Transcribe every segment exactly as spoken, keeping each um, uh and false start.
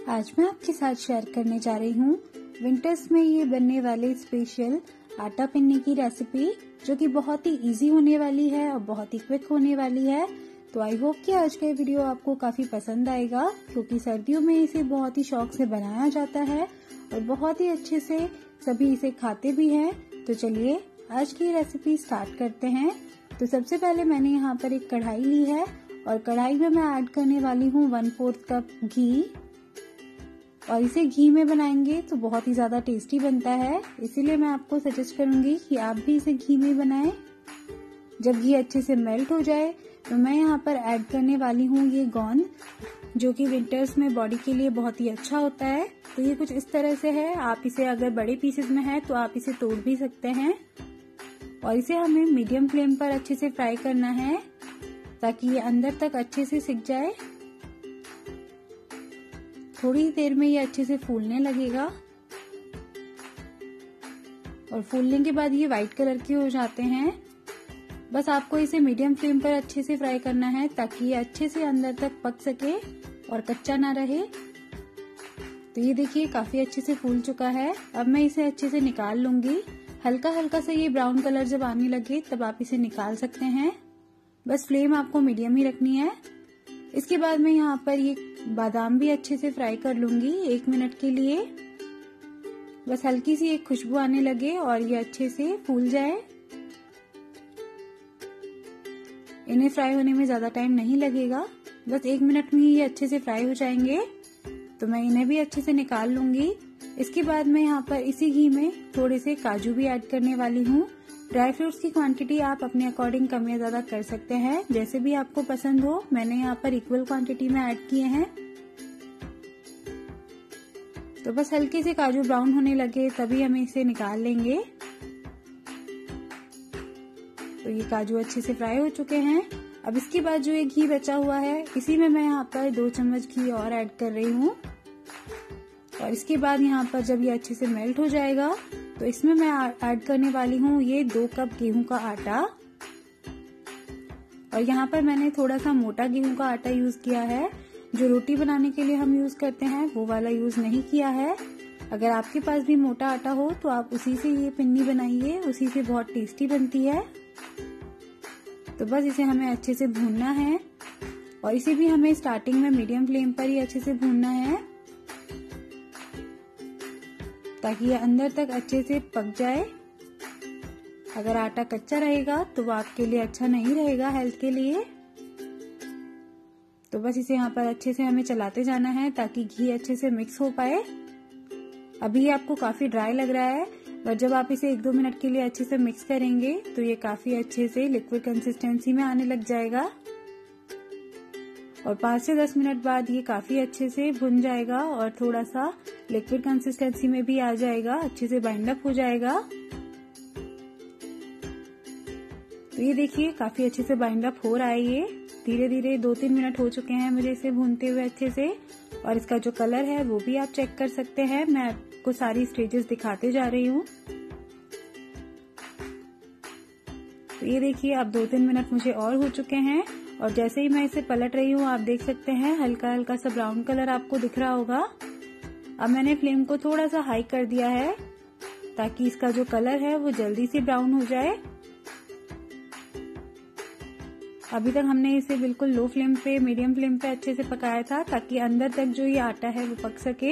आज मैं आपके साथ शेयर करने जा रही हूँ विंटर्स में ये बनने वाले स्पेशल आटा पिन्नी की रेसिपी, जो कि बहुत ही इजी होने वाली है और बहुत ही क्विक होने वाली है। तो आई होप कि आज का वीडियो आपको काफी पसंद आएगा, क्योंकि सर्दियों में इसे बहुत ही शौक से बनाया जाता है और बहुत ही अच्छे से सभी इसे खाते भी हैं। तो चलिए आज की रेसिपी स्टार्ट करते हैं। तो सबसे पहले मैंने यहाँ पर एक कढ़ाई ली है और कढ़ाई में मैं ऐड करने वाली हूँ वन फोर्थ कप घी। और इसे घी में बनाएंगे तो बहुत ही ज्यादा टेस्टी बनता है, इसीलिए मैं आपको सजेस्ट करूंगी कि आप भी इसे घी में बनाएं। जब घी अच्छे से मेल्ट हो जाए तो मैं यहाँ पर ऐड करने वाली हूँ ये गोंद, जो कि विंटर्स में बॉडी के लिए बहुत ही अच्छा होता है। तो ये कुछ इस तरह से है, आप इसे अगर बड़े पीसेस में है तो आप इसे तोड़ भी सकते हैं। और इसे हमें मीडियम फ्लेम पर अच्छे से फ्राई करना है ताकि ये अंदर तक अच्छे से सिक जाए। थोड़ी देर में ये अच्छे से फूलने लगेगा और फूलने के बाद ये व्हाइट कलर के हो जाते हैं। बस आपको इसे मीडियम फ्लेम पर अच्छे से फ्राई करना है ताकि ये अच्छे से अंदर तक पक सके और कच्चा ना रहे। तो ये देखिए काफी अच्छे से फूल चुका है। अब मैं इसे अच्छे से निकाल लूंगी। हल्का हल्का से ये ब्राउन कलर जब आने लगे तब आप इसे निकाल सकते हैं। बस फ्लेम आपको मीडियम ही रखनी है। इसके बाद मैं यहाँ पर ये बादाम भी अच्छे से फ्राई कर लूंगी एक मिनट के लिए। बस हल्की सी एक खुशबू आने लगे और ये अच्छे से फूल जाए। इन्हें फ्राई होने में ज्यादा टाइम नहीं लगेगा, बस एक मिनट में ही ये अच्छे से फ्राई हो जाएंगे। तो मैं इन्हें भी अच्छे से निकाल लूंगी। इसके बाद मैं यहाँ पर इसी घी में थोड़े से काजू भी ऐड करने वाली हूँ। ड्राई फ्रूट्स की क्वांटिटी आप अपने अकॉर्डिंग कम या ज्यादा कर सकते हैं, जैसे भी आपको पसंद हो। मैंने यहाँ पर इक्वल क्वांटिटी में ऐड किए हैं। तो बस हल्के से काजू ब्राउन होने लगे तभी हम इसे निकाल लेंगे। तो ये काजू अच्छे से फ्राई हो चुके हैं। अब इसके बाद जो ये घी बचा हुआ है, इसी में मैं यहाँ पर दो चम्मच घी और ऐड कर रही हूँ। और इसके बाद यहाँ पर जब ये अच्छे से मेल्ट हो जाएगा तो इसमें मैं ऐड करने वाली हूँ ये दो कप गेहूं का आटा। और यहाँ पर मैंने थोड़ा सा मोटा गेहूं का आटा यूज किया है, जो रोटी बनाने के लिए हम यूज करते हैं वो वाला यूज नहीं किया है। अगर आपके पास भी मोटा आटा हो तो आप उसी से ये पिन्नी बनाइए, उसी से बहुत टेस्टी बनती है। तो बस इसे हमें अच्छे से भूनना है और इसे भी हमें स्टार्टिंग में मीडियम फ्लेम पर ही अच्छे से भूनना है ताकि ये अंदर तक अच्छे से पक जाए। अगर आटा कच्चा रहेगा तो वो आपके लिए अच्छा नहीं रहेगा हेल्थ के लिए। तो बस इसे यहाँ पर अच्छे से हमें चलाते जाना है ताकि घी अच्छे से मिक्स हो पाए। अभी ये आपको काफी ड्राई लग रहा है, और जब आप इसे एक दो मिनट के लिए अच्छे से मिक्स करेंगे तो ये काफी अच्छे से लिक्विड कंसिस्टेंसी में आने लग जाएगा। और पाँच से दस मिनट बाद ये काफी अच्छे से भुन जाएगा और थोड़ा सा लिक्विड कंसिस्टेंसी में भी आ जाएगा, अच्छे से बाइंड अप हो जाएगा। तो ये देखिए काफी अच्छे से बाइंड अप हो रहा है। ये धीरे धीरे दो तीन मिनट हो चुके हैं मुझे इसे भूनते हुए अच्छे से। और इसका जो कलर है वो भी आप चेक कर सकते हैं। मैं आपको सारी स्टेजेस दिखाते जा रही हूँ। तो ये देखिए अब दो तीन मिनट मुझे और हो चुके हैं और जैसे ही मैं इसे पलट रही हूँ आप देख सकते हैं हल्का हल्का सा ब्राउन कलर आपको दिख रहा होगा। अब मैंने फ्लेम को थोड़ा सा हाई कर दिया है ताकि इसका जो कलर है वो जल्दी से ब्राउन हो जाए। अभी तक हमने इसे बिल्कुल लो फ्लेम पे, मीडियम फ्लेम पे अच्छे से पकाया था ताकि अंदर तक जो ये आटा है वो पक सके।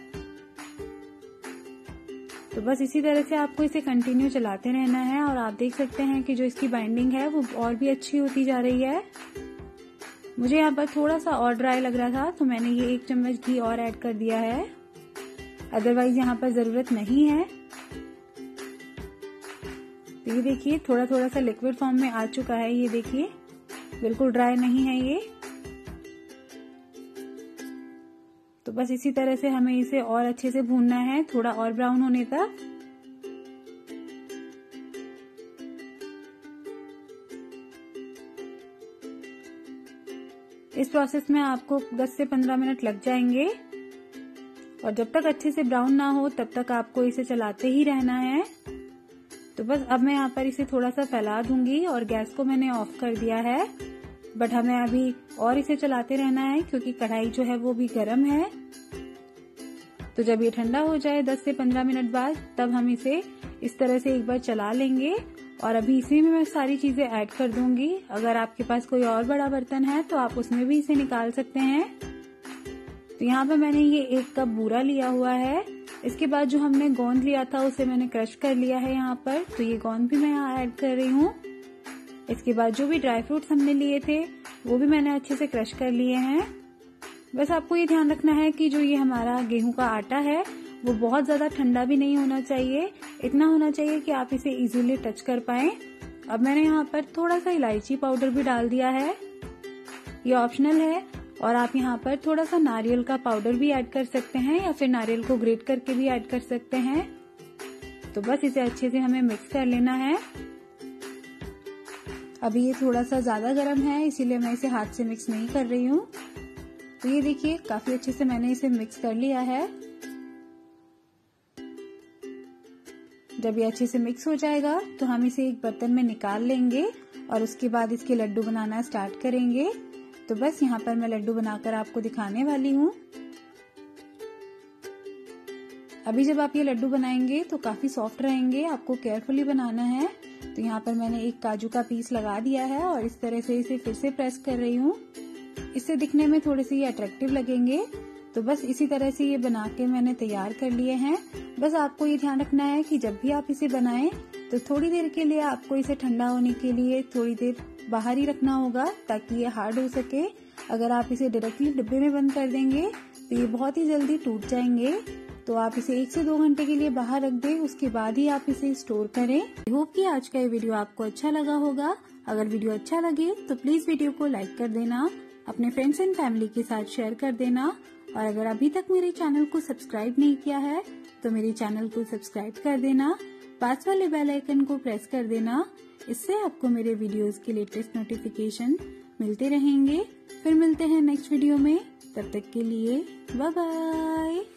तो बस इसी तरह से आपको इसे कंटिन्यू चलाते रहना है और आप देख सकते हैं कि जो इसकी बाइंडिंग है वो और भी अच्छी होती जा रही है। मुझे यहाँ पर थोड़ा सा और ड्राई लग रहा था तो मैंने ये एक चम्मच घी और ऐड कर दिया है, अदरवाइज यहाँ पर जरूरत नहीं है। तो ये देखिए थोड़ा थोड़ा सा लिक्विड फॉर्म में आ चुका है। ये देखिए बिल्कुल ड्राई नहीं है ये। तो बस इसी तरह से हमें इसे और अच्छे से भूनना है, थोड़ा और ब्राउन होने तक। इस प्रोसेस में आपको दस से पंद्रह मिनट लग जाएंगे और जब तक अच्छे से ब्राउन ना हो तब तक आपको इसे चलाते ही रहना है। तो बस अब मैं यहाँ पर इसे थोड़ा सा फैला दूंगी और गैस को मैंने ऑफ कर दिया है। बट हमें अभी और इसे चलाते रहना है क्योंकि कढ़ाई जो है वो भी गर्म है। तो जब ये ठंडा हो जाए दस से पंद्रह मिनट बाद, तब हम इसे इस तरह से एक बार चला लेंगे। और अभी इसी में मैं सारी चीजें ऐड कर दूंगी। अगर आपके पास कोई और बड़ा बर्तन है तो आप उसमें भी इसे निकाल सकते हैं। तो यहाँ पे मैंने ये एक कप बूरा लिया हुआ है। इसके बाद जो हमने गोंद लिया था उसे मैंने क्रश कर लिया है यहाँ पर, तो ये गोंद भी मैं यहाँ ऐड कर रही हूँ। इसके बाद जो भी ड्राई फ्रूट्स हमने लिए थे वो भी मैंने अच्छे से क्रश कर लिए हैं। बस आपको ये ध्यान रखना है कि जो ये हमारा गेहूं का आटा है वो बहुत ज्यादा ठंडा भी नहीं होना चाहिए, इतना होना चाहिए कि आप इसे इजीली टच कर पाएं। अब मैंने यहाँ पर थोड़ा सा इलायची पाउडर भी डाल दिया है, ये ऑप्शनल है। और आप यहाँ पर थोड़ा सा नारियल का पाउडर भी ऐड कर सकते हैं या फिर नारियल को ग्रेट करके भी ऐड कर सकते हैं। तो बस इसे अच्छे से हमें मिक्स कर लेना है। अभी ये थोड़ा सा ज्यादा गर्म है, इसीलिए मैं इसे हाथ से मिक्स नहीं कर रही हूँ। तो ये देखिए काफी अच्छे से मैंने इसे मिक्स कर लिया है। जब ये अच्छे से मिक्स हो जाएगा तो हम इसे एक बर्तन में निकाल लेंगे और उसके बाद इसके लड्डू बनाना स्टार्ट करेंगे। तो बस यहाँ पर मैं लड्डू बनाकर आपको दिखाने वाली हूँ। अभी जब आप ये लड्डू बनाएंगे तो काफी सॉफ्ट रहेंगे, आपको केयरफुली बनाना है। तो यहाँ पर मैंने एक काजू का पीस लगा दिया है और इस तरह से इसे फिर से प्रेस कर रही हूँ। इससे दिखने में थोड़े से ये अट्रैक्टिव लगेंगे। तो बस इसी तरह से ये बना के मैंने तैयार कर लिए हैं। बस आपको ये ध्यान रखना है कि जब भी आप इसे बनाएं तो थोड़ी देर के लिए आपको इसे ठंडा होने के लिए थोड़ी देर बाहर ही रखना होगा ताकि ये हार्ड हो सके। अगर आप इसे डायरेक्टली डिब्बे में बंद कर देंगे तो ये बहुत ही जल्दी टूट जाएंगे। तो आप इसे एक से दो घंटे के लिए बाहर रख दें, उसके बाद ही आप इसे स्टोर करें। आई होप कि आज का ये वीडियो आपको अच्छा लगा होगा। अगर वीडियो अच्छा लगे तो प्लीज वीडियो को लाइक कर देना, अपने फ्रेंड्स एंड फैमिली के साथ शेयर कर देना। और अगर अभी तक मेरे चैनल को सब्सक्राइब नहीं किया है तो मेरे चैनल को सब्सक्राइब कर देना, पास वाले बेल आइकन को प्रेस कर देना। इससे आपको मेरे वीडियोस के लेटेस्ट नोटिफिकेशन मिलते रहेंगे। फिर मिलते हैं नेक्स्ट वीडियो में, तब तक के लिए बाय बाय।